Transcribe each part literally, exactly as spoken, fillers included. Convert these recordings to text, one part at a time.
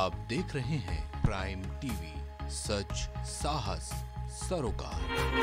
आप देख रहे हैं प्राइम टीवी, सच साहस सरोकार।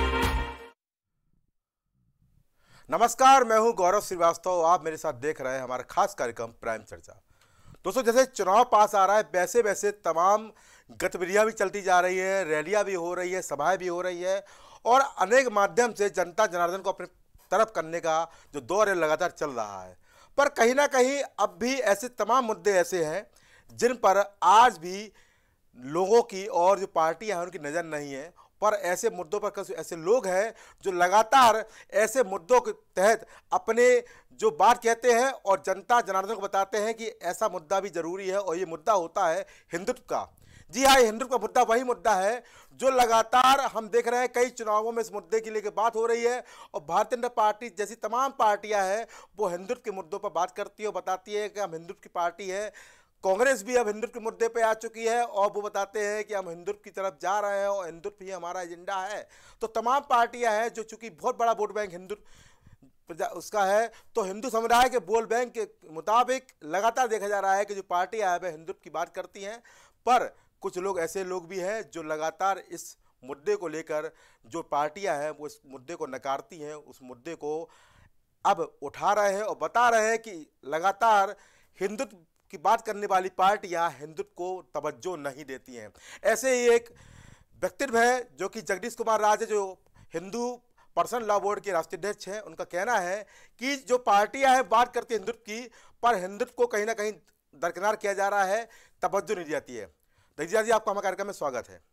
नमस्कार, मैं हूं गौरव श्रीवास्तव। आप मेरे साथ देख रहे हैं हमारा खास कार्यक्रम प्राइम चर्चा। दोस्तों, जैसे चुनाव पास आ रहा है वैसे वैसे तमाम गतिविधियां भी चलती जा रही है, रैलियां भी हो रही है, सभाएं भी हो रही है और अनेक माध्यम से जनता जनार्दन को अपने तरफ करने का जो दौर है लगातार चल रहा है। पर कहीं ना कहीं अब भी ऐसे तमाम मुद्दे ऐसे हैं जिन पर आज भी लोगों की और जो पार्टियां हैं उनकी नज़र नहीं है। पर ऐसे मुद्दों पर कुछ ऐसे लोग हैं जो लगातार ऐसे मुद्दों के तहत अपने जो बात कहते हैं और जनता जनार्दन को बताते हैं कि ऐसा मुद्दा भी जरूरी है और ये मुद्दा होता है हिंदुत्व का। जी हाँ, हिंदुत्व का मुद्दा वही मुद्दा है जो लगातार हम देख रहे हैं कई चुनावों में इस मुद्दे की लेकर बात हो रही है और भारतीय जनता पार्टी जैसी तमाम पार्टियां हैं वो हिंदुत्व के मुद्दों पर बात करती है और बताती है कि हम हिंदुत्व की पार्टी है। कांग्रेस भी अब हिंदुत्व के मुद्दे पे आ चुकी है और वो बताते हैं कि हम हिंदुत्व की तरफ जा रहे हैं और हिंदुत्व ही हमारा एजेंडा है। तो तमाम पार्टियां हैं जो चूंकि बहुत बड़ा वोट बैंक हिंदुत्व उसका है, तो हिंदू समुदाय के वोट बैंक के मुताबिक लगातार देखा जा रहा है कि जो पार्टियां हैं वह हिंदुत्व की बात करती हैं। पर कुछ लोग ऐसे लोग भी हैं जो लगातार इस मुद्दे को लेकर जो पार्टियां हैं वो इस मुद्दे को नकारती हैं, उस मुद्दे को अब उठा रहे हैं और बता रहे हैं कि लगातार हिंदुत्व की बात करने वाली पार्टियां हिंदुत्व को तवज्जो नहीं देती हैं। ऐसे ही एक व्यक्तित्व है जो कि जगदीश कुमार राज है, जो हिंदू पर्सनल लॉ बोर्ड के राष्ट्रीय अध्यक्ष हैं। उनका कहना है कि जो पार्टियां हैं बात करती है हिंदुत्व की, पर हिंदुत्व को कहीं ना कहीं दरकिनार किया जा रहा है, तवज्जो नहीं दी जाती है। दीजिए जी, आपका हमारे कार्यक्रम में स्वागत है।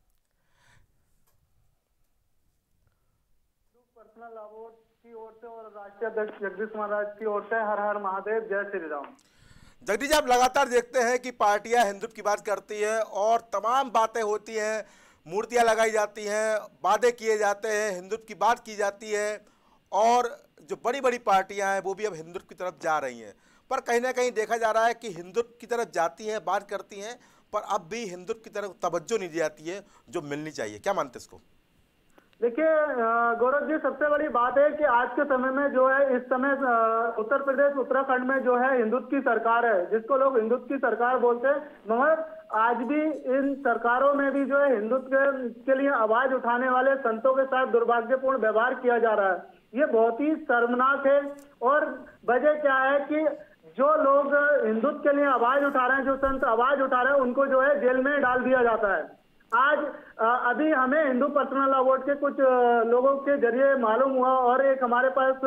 पर्सनल लॉ बोर्ड की ओर से और राष्ट्रीय अध्यक्ष जगदीश कुमार राज की ओर से हर हर महादेव, जय श्री राम। जगदीश जी, आप लगातार देखते हैं कि पार्टियां हिंदुत्व की बात करती हैं और तमाम बातें होती हैं, मूर्तियां लगाई जाती हैं, वादे किए जाते हैं, हिंदुत्व की बात की जाती है और जो बड़ी बड़ी पार्टियां हैं वो भी अब हिंदुत्व की तरफ जा रही हैं। पर कहीं ना कहीं देखा जा रहा है कि हिंदुत्व की तरफ जाती हैं, बात करती हैं, पर अब भी हिंदुत्व की तरफ तवज्जो नहीं दी जाती है जो मिलनी चाहिए। क्या मानते हैं इसको? देखिए गौरव जी, सबसे बड़ी बात है कि आज के समय में जो है इस समय उत्तर प्रदेश उत्तराखंड में जो है हिंदुत्व की सरकार है, जिसको लोग हिंदुत्व की सरकार बोलते हैं। मगर आज भी इन सरकारों में भी जो है हिंदुत्व के, के लिए आवाज उठाने वाले संतों के साथ दुर्भाग्यपूर्ण व्यवहार किया जा रहा है। ये बहुत ही शर्मनाक है। और वजह क्या है कि जो लोग हिंदुत्व के लिए आवाज उठा रहे हैं, जो संत आवाज उठा रहे हैं, उनको जो है जेल में डाल दिया जाता है। आज अभी हमें हिंदू पर्सनल लॉ बोर्ड के कुछ लोगों के जरिए मालूम हुआ और एक हमारे पास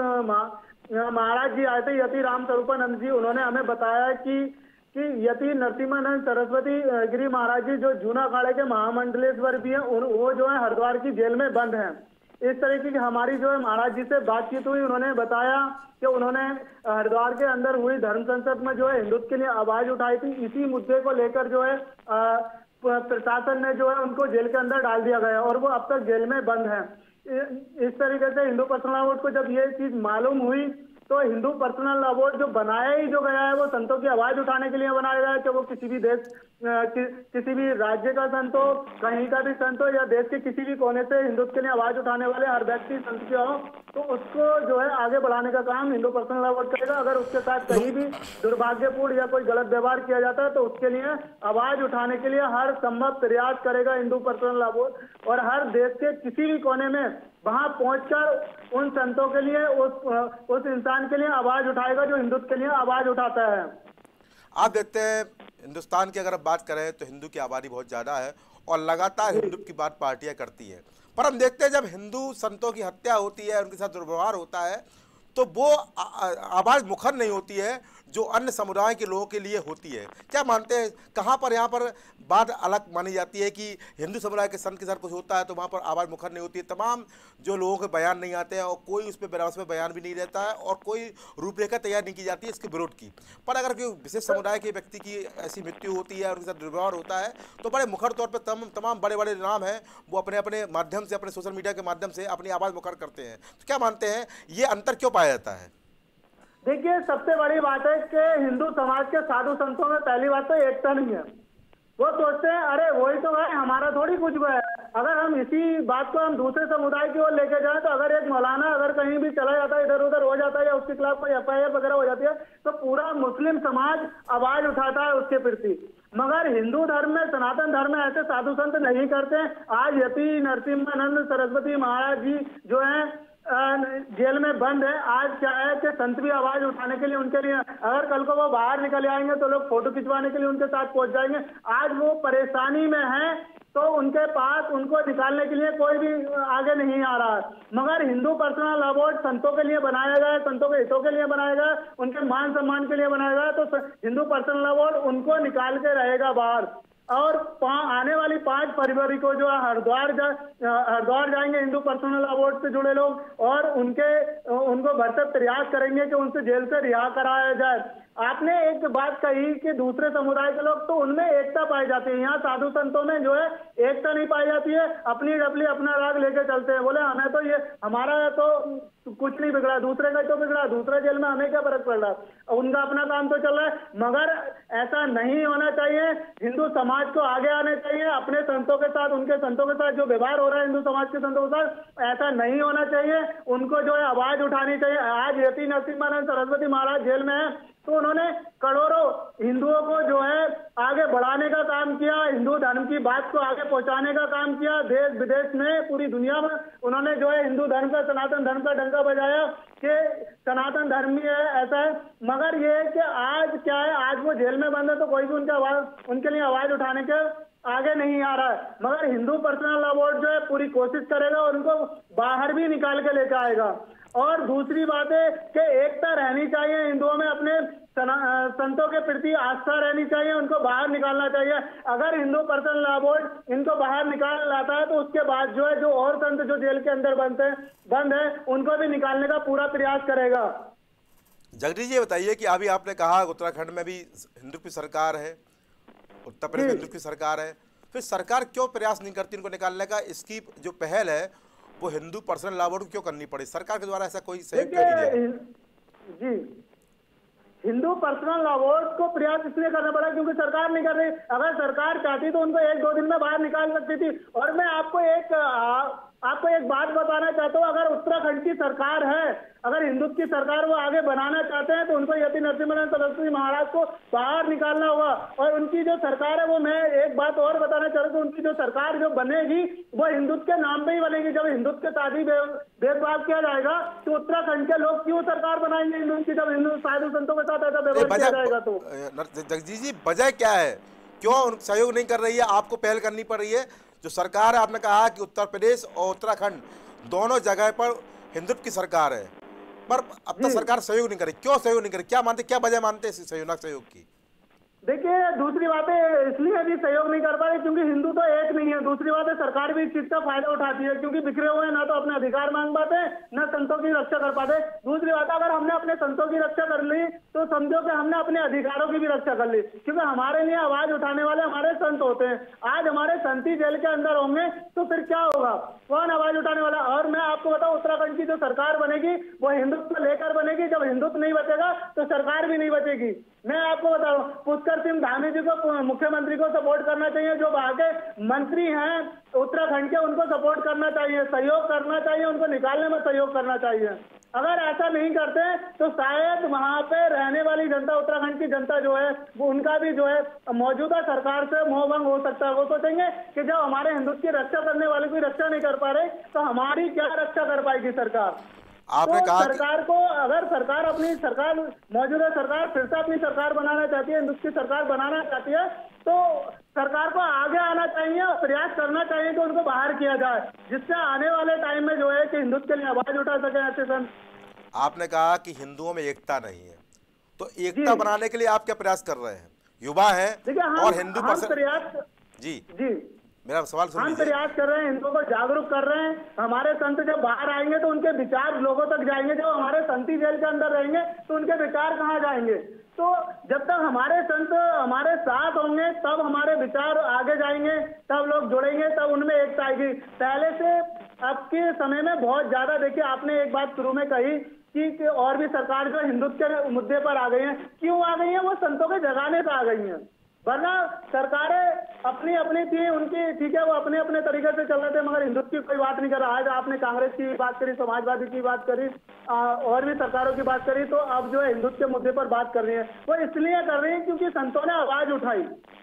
महाराज जी आए थे, यति राम स्वरूपानंद जी। उन्होंने हमें बताया कि कि यति नरसिम्हानंद सरस्वती गिरी महाराज जी जो जूना अखाड़े के महामंडलेश्वर भी हैं, वो जो है हरिद्वार की जेल में बंद हैं। इस तरीके की हमारी जो है महाराज जी से बातचीत हुई। उन्होंने बताया कि उन्होंने हरिद्वार के अंदर हुई धर्म संसद में जो है हिंदुत्व के लिए आवाज उठाई थी। इसी मुद्दे को लेकर जो है प्रशासन ने जो है उनको जेल के अंदर डाल दिया गया और वो अब तक जेल में बंद है। इस तरीके से हिंदू पर्सनल लॉ बोर्ड को जब ये चीज मालूम हुई तो हिंदू पर्सनल लॉ बोर्ड जो बनाया ही जो गया है वो संतों की आवाज उठाने के लिए बनाया गया है कि वो किसी भी देश कि, किसी भी राज्य का संत हो, कहीं का भी संत हो या देश के किसी भी कोने से हिंदुत्व के लिए आवाज उठाने वाले हर व्यक्ति संत के हो, तो उसको जो है आगे बढ़ाने का काम हिंदू पर्सनल लॉ बोर्ड करेगा। अगर उसके साथ कहीं भी दुर्भाग्यपूर्ण या कोई गलत व्यवहार किया जाता है तो उसके लिए आवाज उठाने के लिए हर संभव प्रयास करेगा हिंदू पर्सनल लॉ बोर्ड और हर देश के किसी भी कोने में वहां पहुंचकर उन संतों के लिए, उस उस इंसान के लिए आवाज उठाएगा जो हिंदुत्व के लिए आवाज उठाता है। आप देखते हैं हिंदुस्तान की अगर आप बात करें तो हिंदू की आबादी बहुत ज़्यादा है और लगातार हिंदुत्व की बात पार्टियां करती हैं। पर हम देखते हैं जब हिंदू संतों की हत्या होती है, उनके साथ दुर्व्यवहार होता है, तो वो आवाज़ मुखर नहीं होती है जो अन्य समुदाय के लोगों के लिए होती है। क्या मानते हैं कहाँ पर यहाँ पर बात अलग मानी जाती है कि हिंदू समुदाय के संत के साथ कुछ होता है तो वहाँ पर आवाज़ मुखर नहीं होती है, तमाम जो लोगों के बयान नहीं आते हैं और कोई उस पर बराबर में बयान भी नहीं रहता है और कोई रूपरेखा तैयार नहीं की जाती है इसके विरोध की। पर अगर कोई विशेष समुदाय के व्यक्ति की ऐसी मृत्यु होती है और उनके साथ दुर्व्यवहार होता है तो बड़े मुखर तौर पर तमाम तमाम बड़े बड़े नाम हैं वो अपने अपने माध्यम से, अपने सोशल मीडिया के माध्यम से अपनी आवाज़ मुखर करते हैं। तो क्या मानते हैं ये अंतर क्यों पाया जाता है? देखिए, सबसे बड़ी बात है कि हिंदू समाज के साधु संतों में पहली बात तो एकता नहीं है। वो सोचते हैं अरे वही तो है, हमारा थोड़ी कुछ है। अगर हम इसी बात को हम दूसरे समुदाय की ओर लेके जाएं तो अगर एक मौलाना अगर कहीं भी चला जाता है, इधर उधर हो जाता है या उसके खिलाफ कोई एफ आई आर वगैरह हो जाती है तो पूरा मुस्लिम समाज आवाज उठाता है उसके प्रति। मगर हिंदू धर्म में, सनातन धर्म में ऐसे साधु संत नहीं करते। आज यति नरसिम्हानंद सरस्वती महाराज जी जो है जेल में बंद है। आज क्या है कि संत भी आवाज उठाने के लिए उनके लिए, अगर कल को वो बाहर निकल आएंगे तो लोग फोटो खिंचवाने के लिए उनके साथ पहुंच जाएंगे। आज वो परेशानी में है तो उनके पास उनको निकालने के लिए कोई भी आगे नहीं आ रहा है। मगर हिंदू पर्सनल लॉ बोर्ड संतों के लिए बनाया गया है, संतों के हितों के लिए बनाया गया है, उनके मान सम्मान के लिए बनाया गया है। तो हिंदू पर्सनल लॉ बोर्ड उनको निकाल के रहेगा बाहर। और आने वाली पांच फरवरी को जो हरिद्वार जा, हरिद्वार जाएंगे हिंदू पर्सनल लॉ बोर्ड से जुड़े लोग और उनके उनको भरसक प्रयास करेंगे कि उनसे जेल से रिहा कराया जाए। आपने एक बात कही कि दूसरे समुदाय के लोग, तो उनमें एकता पाई जाती है। यहाँ साधु संतों में जो है एकता नहीं पाई जाती है, अपनी डपली अपना राग लेके चलते हैं। बोले हमें तो ये हमारा तो कुछ नहीं बिगड़ा, दूसरे का तो बिगड़ा, दूसरे जेल में हमें क्या फर्क पड़ रहा है, उनका अपना काम तो चल रहा है। मगर ऐसा नहीं होना चाहिए। हिंदू समाज को आगे आने चाहिए अपने संतों के साथ, उनके संतों के साथ जो व्यवहार हो रहा है हिंदू समाज के संतों के साथ, ऐसा नहीं होना चाहिए। उनको जो है आवाज उठानी चाहिए। आज यति नरसिम्हानंद सरस्वती महाराज जेल में है तो उन्होंने करोड़ों हिंदुओं को जो है आगे बढ़ाने का काम किया, हिंदू धर्म की बात को आगे पहुंचाने का काम किया। देश विदेश में, पूरी दुनिया में उन्होंने जो है हिंदू धर्म का, सनातन धर्म का डंका बजाया कि सनातन धर्म ही है, ऐसा है। मगर ये है कि आज क्या है, आज वो जेल में बंद है तो कोई भी उनका आवाज, उनके लिए आवाज उठाने के आगे नहीं आ रहा है। मगर हिंदू पर्सनल लॉ बोर्ड जो है पूरी कोशिश करेगा और उनको बाहर भी निकाल के लेकर आएगा। और दूसरी बात है कि एकता रहनी चाहिए हिंदुओं में, अपने संतों के प्रति आस्था रहनी चाहिए, उनको बाहर निकालना चाहिए। अगर हिंदू पर्सनल लॉ बोर्ड इनको बाहर निकाल लाता है तो उसके बाद जो है जो और संत जो जेल के अंदर बंद है बंद है उनको भी निकालने का पूरा प्रयास करेगा। जगदीश जी बताइए कि अभी आपने कहा उत्तराखंड में भी हिंदू की सरकार है, उत्तर प्रदेश में हिंदू की सरकार है, फिर सरकार क्यों प्रयास नहीं करती इनको निकालने का? इसकी जो पहल है वो हिंदू पर्सनल लॉ बोर्ड क्यों करनी पड़ी? सरकार के द्वारा ऐसा कोई सहयोग क्यों नहीं दिया? जी, हिंदू पर्सनल लॉ बोर्ड को प्रयास इसलिए करना पड़ा क्योंकि सरकार नहीं कर रही। अगर सरकार चाहती तो उनको एक दो दिन में बाहर निकाल सकती थी। और मैं आपको एक आ, आपको एक बात बताना चाहता हूँ, अगर उत्तराखंड की सरकार है, अगर हिंदुत्व की सरकार वो आगे बनाना चाहते हैं तो उनको यति नरसिम्हानंद सरस्वती महाराज को बाहर निकालना होगा। और उनकी जो सरकार है वो, मैं एक बात और बताना चाहता हूँ, उनकी जो सरकार जो बनेगी वो हिंदुत्व के नाम पे ही बनेगी। जब हिंदुत्व के साथ ही भेदभाव किया जाएगा तो उत्तराखंड के लोग क्यों सरकार बनाएंगे हिंदू की, जब हिंदू साधु संतों के साथ ऐसा व्यवहार किया जाएगा तो? जगदीश जी वजह क्या है, क्यों सहयोग नहीं कर रही है? आपको पहल करनी पड़ रही है। जो सरकार है, आपने कहा कि उत्तर प्रदेश और उत्तराखंड दोनों जगह पर हिंदुत्व की सरकार है, पर अब तक सरकार सहयोग नहीं करे। क्यों सहयोग नहीं करे? क्या मानते, क्या वजह मानते हैं सहयोग सहयोग की? देखिए, दूसरी बात है इसलिए भी सहयोग नहीं कर पा रहे क्योंकि हिंदू तो एक नहीं है। दूसरी बात है सरकार भी इस चीज का फायदा उठाती है क्योंकि बिखरे हुए ना तो अपने अधिकार मांग पाते न संतों की रक्षा कर पाते। दूसरी बात है, अगर हमने अपने संतों की रक्षा कर ली तो समझो कि हमने अपने अधिकारों की भी रक्षा कर ली, क्योंकि हमारे लिए आवाज उठाने वाले हमारे संत होते हैं। आज हमारे संत ही जेल के अंदर होंगे तो फिर क्या होगा, कौन आवाज उठाने वाला? और मैं आपको बताऊं, उत्तराखंड की जो सरकार बनेगी वो हिंदुत्व को लेकर बनेगी। जब हिंदुत्व नहीं बचेगा तो सरकार भी नहीं बचेगी। मैं आपको बताऊं, पुष्कर सिंह धामी जी को, मुख्यमंत्री को सपोर्ट करना चाहिए। जो वहां के मंत्री हैं उत्तराखंड के, उनको सपोर्ट करना चाहिए, सहयोग करना चाहिए, उनको निकालने में सहयोग करना चाहिए। अगर ऐसा नहीं करते तो शायद वहां पे रहने वाली जनता, उत्तराखंड की जनता जो है वो, उनका भी जो है मौजूदा सरकार से मोहभंग हो सकता है। वो सोचेंगे कि जब हमारे हिंदुत्व की रक्षा करने वाले की रक्षा नहीं कर पा रहे तो हमारी क्या रक्षा कर पाएगी सरकार? आपने तो कहा सरकार को, अगर सरकार अपनी सरकार मौजूदा सरकार फिर से अपनी सरकार बनाना चाहती है, हिंदुत्व की सरकार बनाना चाहती है, तो सरकार को आगे आना चाहिए, प्रयास करना चाहिए कि उनको बाहर किया जाए, जिससे आने वाले टाइम में जो है कि हिंदुत्व के लिए आवाज उठा सके ऐसे संत। आपने कहा कि हिंदुओं में एकता नहीं है, तो एकता बनाने के लिए आप क्या प्रयास कर रहे हैं? युवा है और हिंदू प्रयास जी जी मेरा सवाल सुन हम प्रयास कर रहे हैं, हिंदुओं को जागरूक कर रहे हैं। हमारे संत जब बाहर आएंगे तो उनके विचार लोगों तक जाएंगे। जब हमारे संती जेल के अंदर रहेंगे तो उनके विचार कहाँ जाएंगे? तो जब तक हमारे संत हमारे साथ होंगे तब हमारे विचार आगे जाएंगे, तब लोग जुड़ेंगे, तब उनमें एकता आएगी। पहले से अब के समय में बहुत ज्यादा, देखिए आपने एक बात शुरू में कही कि और भी सरकार जो हिंदुत्व के मुद्दे पर आ गई है। क्यों आ गई है? वो संतों के जगाने पर आ गई है, वरना सरकारें अपनी अपनी थी उनकी, ठीक है, वो अपने अपने तरीके से चल रहे थे, मगर हिंदुत्व की कोई बात नहीं कर रहा। आज आपने कांग्रेस की बात करी, समाजवादी की बात करी, आ, और भी सरकारों की बात करी, तो अब जो है हिंदुत्व के मुद्दे पर बात कर रही है। वो इसलिए कर रही है क्योंकि संतों ने आवाज उठाई।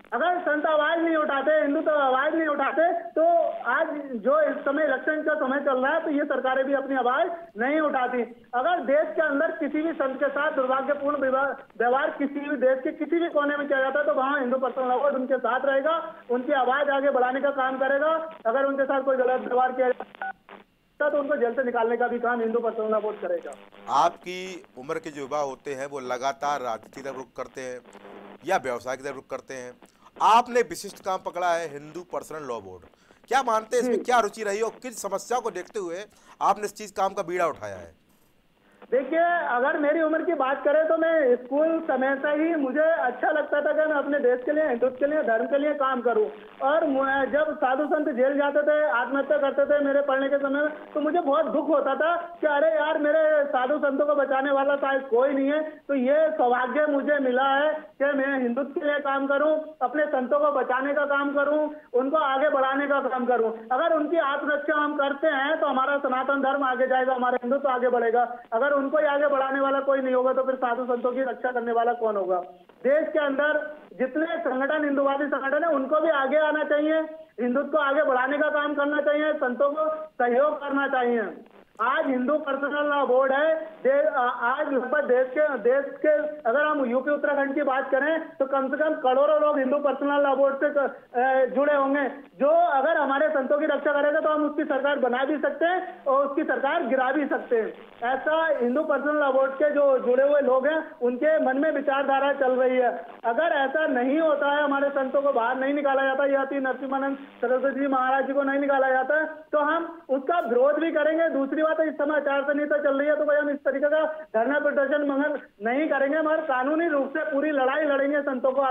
अगर संत आवाज नहीं उठाते, हिंदू तो आवाज नहीं उठाते, तो आज जो इस समय इलेक्शन का समय चल रहा है तो ये सरकारें भी अपनी आवाज नहीं उठाती। अगर देश के अंदर किसी भी संत के साथ दुर्भाग्यपूर्ण व्यवहार किसी भी देश के किसी भी कोने में किया जाता है तो वहां हिंदू पर्सनल लॉ बोर्ड उनके साथ रहेगा, उनकी आवाज आगे बढ़ाने का काम करेगा। अगर उनके साथ कोई गलत व्यवहार किया जाता तो उनको जेल से निकालने का भी काम हिंदू पर्सनल लॉ बोर्ड करेगा। आपकी उम्र के जो युवा होते हैं वो लगातार राजनीति की तरफ रुख करते हैं या व्यवसाय की तरफ रुख करते हैं, आपने विशिष्ट काम पकड़ा है हिंदू पर्सनल लॉ बोर्ड। क्या मानते हैं इसमें क्या रुचि रही और किस समस्या को देखते हुए आपने इस चीज काम का बीड़ा उठाया है? देखिए, अगर मेरी उम्र की बात करें तो मैं स्कूल समय से ही मुझे अच्छा लगता था कि मैं अपने देश के लिए, हिंदुत्व के लिए, धर्म के लिए काम करूं। और जब साधु संत जेल जाते थे, आत्महत्या करते थे मेरे पढ़ने के समय में, तो मुझे बहुत दुख होता था कि अरे यार, मेरे साधु संतों को बचाने वाला शायद कोई नहीं है। तो ये सौभाग्य मुझे मिला है कि मैं हिंदुत्व के लिए काम करूं, अपने संतों को बचाने का काम करूं, उनको आगे बढ़ाने का काम करूं। अगर उनकी आत्मरक्षा हम करते हैं तो हमारा सनातन धर्म आगे जाएगा, हमारा हिंदुत्व आगे बढ़ेगा। अगर उनको ही आगे बढ़ाने वाला कोई नहीं होगा तो फिर साधु संतों की रक्षा करने वाला कौन होगा? देश के अंदर जितने संगठन, हिंदुवादी संगठन है, उनको भी आगे आना चाहिए, हिंदुत्व को आगे बढ़ाने का काम करना चाहिए, संतों को सहयोग करना चाहिए। आज हिंदू पर्सनल लॉ बोर्ड है, दे, आज लगभग देश के देश के अगर हम यूपी उत्तराखंड की बात करें तो कम से कम करोड़ों लोग हिंदू पर्सनल लॉ बोर्ड से जुड़े होंगे, जो अगर हमारे संतों की रक्षा करेगा तो हम उसकी सरकार बना भी सकते हैं और उसकी सरकार गिरा भी सकते हैं। ऐसा हिंदू पर्सनल लॉ बोर्ड के जो जुड़े हुए लोग हैं उनके मन में विचारधारा चल रही है। अगर ऐसा नहीं होता है, हमारे संतों को बाहर नहीं निकाला जाता, यति नरसिम्हानंद सरस्वती जी महाराज जी को नहीं निकाला जाता है, तो हम उसका विरोध भी करेंगे। दूसरी बात है, इस समय आचार संहिता चल रही है तो भाई हम इस तरीके का धरना प्रदर्शन मगर नहीं करेंगे, मगर कानूनी रूप से पूरी लड़ाई लड़ेंगे संतों को,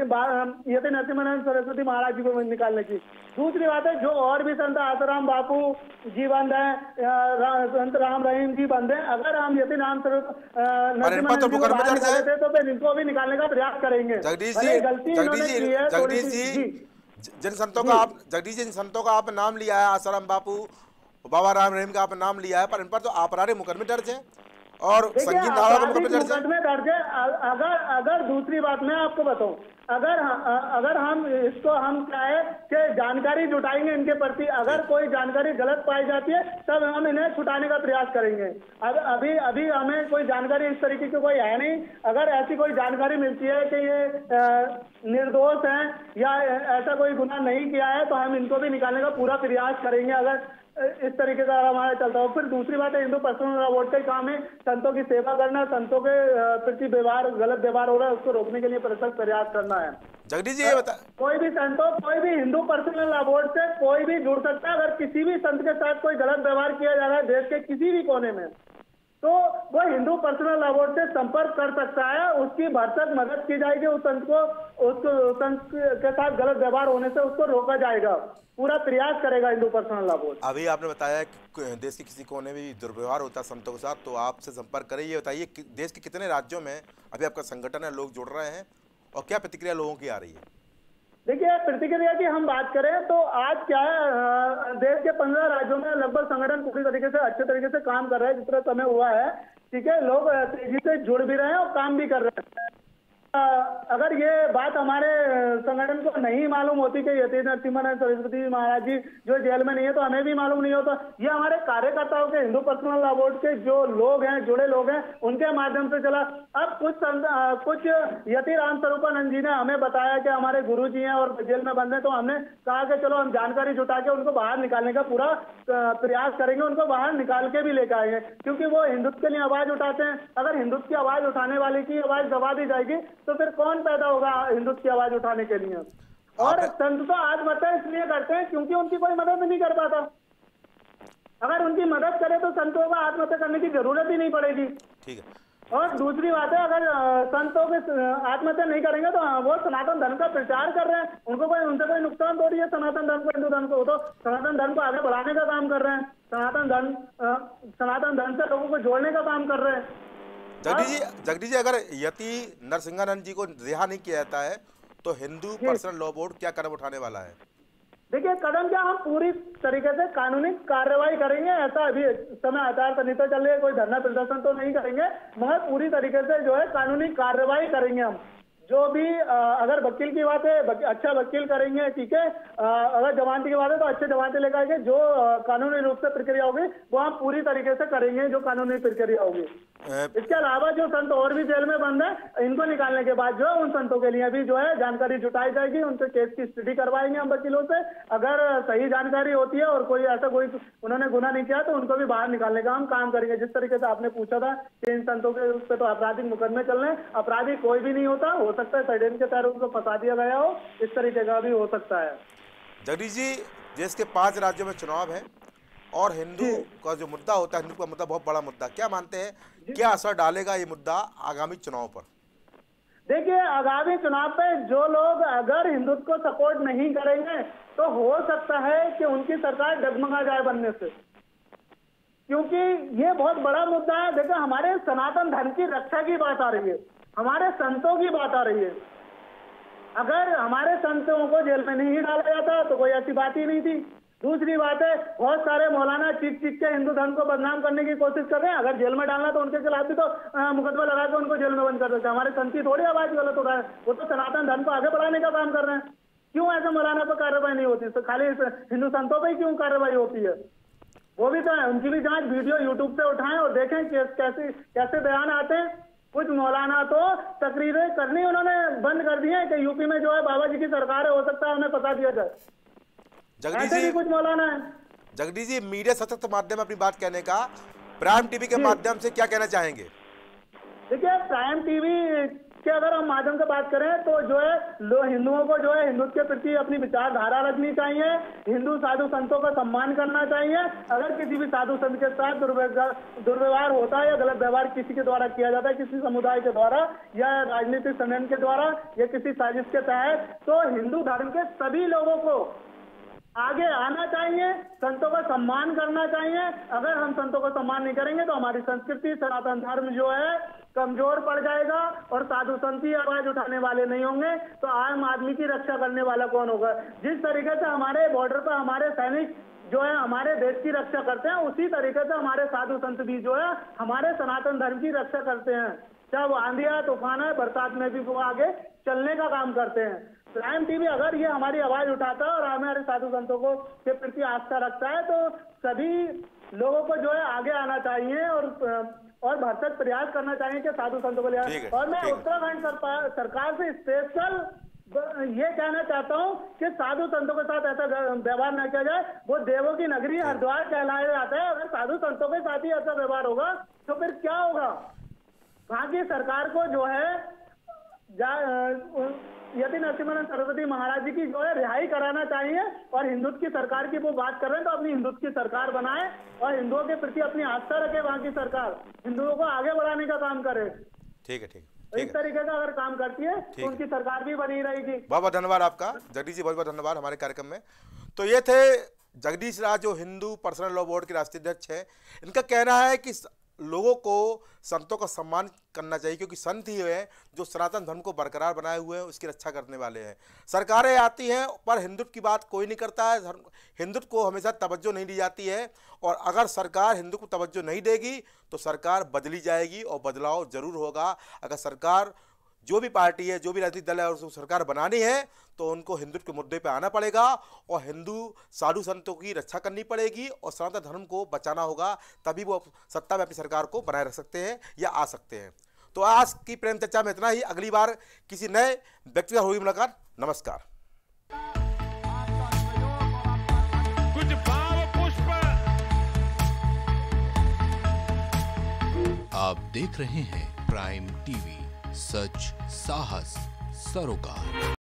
यति नरसिम्हानंद सरस्वती महाराज जी को निकालने की। दूसरी बात है, जो और भी संत आसाराम बापू जी बंद है, संत राम रहीम जी बंद है, अगर हम यति नाम नरसिम्हानंद जी को बाहर निकालते तो फिर इनको भी निकालने का प्रयास करेंगे। जगदीश जी, जगदीश जी, जगदीश जी, जिन संतों का आप जगदीश जी जिन संतों का आपने नाम लिया है, आसाराम बापू, बाबा राम रहीम का आपने नाम लिया है, पर इन पर तो आपराधिक मुकदमे दर्ज है और संगीन धारा का मुकदमे दर्ज है। अगर अगर दूसरी बात मैं आपको बताऊं, अगर अगर हम इसको हम क्या है कि जानकारी जुटाएंगे इनके प्रति, अगर कोई जानकारी गलत पाई जाती है तब हम इन्हें छुटाने का प्रयास करेंगे। अब अभी अभी हमें कोई जानकारी इस तरीके की कोई है नहीं। अगर ऐसी कोई जानकारी मिलती है कि ये निर्दोष हैं या ऐसा कोई गुनाह नहीं किया है तो हम इनको भी निकालने का पूरा प्रयास करेंगे, अगर इस तरीके का हमारा चलता हो। फिर दूसरी बात है, हिंदू पर्सनल लॉ बोर्ड का काम है संतों की सेवा करना, संतों के प्रति व्यवहार, गलत व्यवहार हो रहा है उसको रोकने के लिए परसक प्रयास करना है। जगदीश जी ये बता, कोई भी संतों, कोई भी हिंदू पर्सनल लॉ बोर्ड से कोई भी जुड़ सकता है। अगर किसी भी संत के साथ कोई गलत व्यवहार किया जा रहा है देश के किसी भी कोने में, तो वो हिंदू पर्सनल लॉ बोर्ड से संपर्क कर सकता है, उसकी भरसक मदद की जाएगी, उस संत को उसको संत के साथ गलत व्यवहार होने से उसको रोका जाएगा, पूरा प्रयास करेगा हिंदू पर्सनल लॉ बोर्ड। अभी आपने बताया कि देश के किसी कोने में भी दुर्व्यवहार होता है संतों के साथ, तो आपसे संपर्क करें। ये बताइए कि देश के कितने राज्यों में अभी आपका संगठन है, लोग जुड़ रहे हैं और क्या प्रतिक्रिया लोगों की आ रही है? देखिए, प्रतिक्रिया की हम बात करें तो आज क्या है, देश के पंद्रह राज्यों में लगभग संगठन पूरी तरीके से अच्छे तरीके से काम कर रहे हैं जितना समय हुआ है। ठीक है, लोग तेजी से जुड़ भी रहे हैं और काम भी कर रहे हैं। अगर ये बात हमारे संगठन को नहीं मालूम होती कि यति नरसिम्हानंद सरस्वती महाराज जी जो जेल में नहीं है तो हमें भी मालूम नहीं होता। ये हमारे कार्यकर्ताओं के, हिंदू पर्सनल लॉ बोर्ड के जो लोग हैं, जुड़े लोग हैं, उनके माध्यम से चला। अब कुछ कुछ यति राम स्वरूपानंद जी ने हमें बताया कि हमारे गुरु जी हैं और जेल में बंद हैं, तो हमने कहा कि चलो हम जानकारी जुटा के उनको बाहर निकालने का पूरा प्रयास करेंगे, उनको बाहर निकाल के भी लेकर आएंगे, क्योंकि वो हिंदुत्व के लिए आवाज उठाते हैं। अगर हिंदुत्व की आवाज उठाने वाले की आवाज दबा दी जाएगी तो फिर कौन पैदा होगा हिंदुत्व की आवाज उठाने के लिए? और संत तो आत्महत्या इसलिए करते हैं क्योंकि उनकी कोई मदद नहीं कर पाता। अगर उनकी मदद करे तो संतों को आत्महत्या करने की जरूरत ही नहीं पड़ेगी। ठीक है। और दूसरी बात है, अगर संतों के आत्महत्या नहीं करेंगे तो वो सनातन धर्म का प्रचार कर रहे हैं, उनको कोई उनसे कोई नुकसान थोड़ी है सनातन धर्म को, हिंदू धर्म को। तो सनातन धर्म को आगे बढ़ाने का काम कर रहे हैं, सनातन धर्म सनातन धर्म से लोगों को जोड़ने का काम कर रहे हैं। जगदीश जी, जगदीश जी, अगर यति नरसिम्हानंद जी को रिहा नहीं किया जाता है तो हिंदू पर्सनल लॉ बोर्ड क्या कदम उठाने वाला है? देखिए, कदम क्या, हम पूरी तरीके से कानूनी कार्रवाई करेंगे। ऐसा अभी समय आचार संहिता चल रही है, कोई धरना प्रदर्शन तो नहीं करेंगे, मगर पूरी तरीके से जो है कानूनी कार्रवाई करेंगे हम। जो भी आ, अगर वकील की बात है वक, अच्छा वकील करेंगे, ठीक है। आ, अगर जमानती की बात है तो अच्छे जमानती लेकर आएंगे। जो आ, कानूनी रूप से प्रक्रिया होगी वो हम पूरी तरीके से करेंगे, जो कानूनी प्रक्रिया होगी। इसके अलावा जो संत और भी जेल में बंद है, इनको निकालने के बाद जो है उन संतों के लिए भी जो है जानकारी जुटाई जाएगी, उनसे केस की स्टडी करवाएंगे हम वकीलों से। अगर सही जानकारी होती है और कोई ऐसा कोई उन्होंने गुनाह नहीं किया तो उनको भी बाहर निकालने का हम काम करेंगे। जिस तरीके से आपने पूछा था कि इन संतों के उस पर तो आपराधिक मुकदमे चल रहे हैं, अपराधी कोई भी नहीं होता, हो सकता है षड्यंत्र के तहत उनको फंसा दिया गया हो, इस तरीके का भी हो सकता है। जगदीश जी, देश के पांच राज्यों में चुनाव है और हिंदू का जो मुद्दा होता है, हिंदू का मुद्दा बहुत बड़ा मुद्दा, क्या मानते हैं क्या असर डालेगा ये मुद्दा आगामी चुनाव पर? देखिए, आगामी चुनाव पे जो लोग अगर हिंदुत्व को सपोर्ट नहीं करेंगे तो हो सकता है कि उनकी सरकार डगमगा जाए बनने से, क्योंकि ये बहुत बड़ा मुद्दा है। देखो, हमारे सनातन धर्म की रक्षा की बात आ रही है, हमारे संतों की बात आ रही है। अगर हमारे संतों को जेल में नहीं डाला जाता तो कोई ऐसी बात ही नहीं थी। दूसरी बात है, बहुत सारे मौलाना चीख चीख के हिंदू धर्म को बदनाम करने की कोशिश कर रहे हैं। अगर जेल में डालना तो उनके खिलाफ भी तो मुकदमा लगा के उनको जेल में बंद कर देते हैं। हमारे संत की थोड़ी आवाज गलत हो रहा है, वो तो सनातन धर्म को आगे बढ़ाने का काम कर रहे हैं। क्यों ऐसे मौलाना पर कार्रवाई नहीं होती? तो खाली हिंदू संतों पर ही क्यों कार्रवाई होती है? वो भी तो है, उनकी भी जांच वीडियो यूट्यूब से उठाएं और देखें कि कैसे कैसे बयान आते हैं। कुछ मौलाना तो तकरीरें करनी उन्होंने बंद कर दी है कि यूपी में जो है बाबा जी की सरकार है, हो सकता है उन्हें फंसा दिया जाए। जगदीश ऐसे जी, भी कुछ मौलाना है। जगदीश जी, मीडिया सशक्त माध्यम अपनी बात कहने का, प्राइम टीवी के माध्यम से क्या कहना चाहेंगे? देखिए, प्राइम टीवी के अगर हम माध्यम से बात करें तो जो है लो हिंदुओं को जो है हिंदुत्व के प्रति अपनी विचारधारा रखनी चाहिए, हिंदू साधु संतों का सम्मान करना चाहिए। अगर किसी भी साधु संत के साथ दुर्व्यवहार होता है या गलत व्यवहार किसी के द्वारा किया जाता है, किसी समुदाय के द्वारा या राजनीतिक षड्यंत्र के द्वारा या किसी साजिश के तहत, तो हिंदू धर्म के सभी लोगों को आगे आना चाहिए, संतों का सम्मान करना चाहिए। अगर हम संतों का सम्मान नहीं करेंगे तो हमारी संस्कृति, सनातन धर्म जो है कमजोर पड़ जाएगा और साधु संत ही आवाज उठाने वाले नहीं होंगे तो आम आदमी की रक्षा करने वाला कौन होगा? जिस तरीके से हमारे बॉर्डर पर हमारे सैनिक जो है हमारे देश की रक्षा करते हैं, उसी तरीके से हमारे साधु संत भी जो है हमारे सनातन धर्म की रक्षा करते हैं। चाहे वो आंधी है, तूफान है, बरसात में भी वो आगे चलने का काम करते हैं। प्राइम टीवी अगर ये हमारी आवाज उठाता है और हमारे साधु संतों को के प्रति आस्था रखता है तो सभी लोगों को जो है आगे आना चाहिए और और भरसक प्रयास करना चाहिए कि साधु संतों को ले। और मैं उत्तराखंड सरकार से स्पेशल ये कहना चाहता हूँ कि साधु संतों के साथ ऐसा व्यवहार न किया जाए। वो देवों की नगरी हरिद्वार कहलाया जाता है, अगर साधु संतों के साथ ही ऐसा व्यवहार होगा तो फिर क्या होगा? वहाँ की सरकार को जो है यति नरसिम्हा सरस्वती महाराज जी की जो है रिहाई कराना चाहिए और हिंदुत्व की सरकार की वो बात कर रहे हैं तो अपनी हिंदुत्व की सरकार बनाए और हिंदुओं के प्रति अपनी आस्था रखे। वहाँ की सरकार हिंदुओं को आगे बढ़ाने का काम करे। ठीक है, ठीक है। इस तरीके का अगर काम करती है तो उनकी सरकार भी बनी रहेगी। बहुत बहुत धन्यवाद आपका जगदीश जी, बहुत बहुत धन्यवाद हमारे कार्यक्रम में। तो ये थे जगदीश राज जो हिंदू पर्सनल लॉ बोर्ड के राष्ट्रीय अध्यक्ष है। इनका कहना है कि लोगों को संतों का सम्मान करना चाहिए क्योंकि संत ही है जो सनातन धर्म को बरकरार बनाए हुए हैं, उसकी रक्षा करने वाले हैं। सरकारें आती हैं पर हिंदुत्व की बात कोई नहीं करता है, हिंदुत्व को हमेशा तवज्जो नहीं दी जाती है और अगर सरकार हिंदू को तवज्जो नहीं देगी तो सरकार बदली जाएगी और बदलाव जरूर होगा। अगर सरकार जो भी पार्टी है, जो भी राजनीतिक दल है और उसको सरकार बनानी है तो उनको हिंदुत्व के मुद्दे पे आना पड़ेगा और हिंदू साधु संतों की रक्षा करनी पड़ेगी और सनातन धर्म को बचाना होगा, तभी वो सत्ता में अपनी सरकार को बनाए रख सकते हैं या आ सकते हैं। तो आज की प्रेम चर्चा में इतना ही। अगली बार किसी नए व्यक्ति से होगी मुलाकात। नमस्कार। कुछ भाव पुष्प। आप देख रहे हैं प्राइम टीवी, सच साहस सरोकार।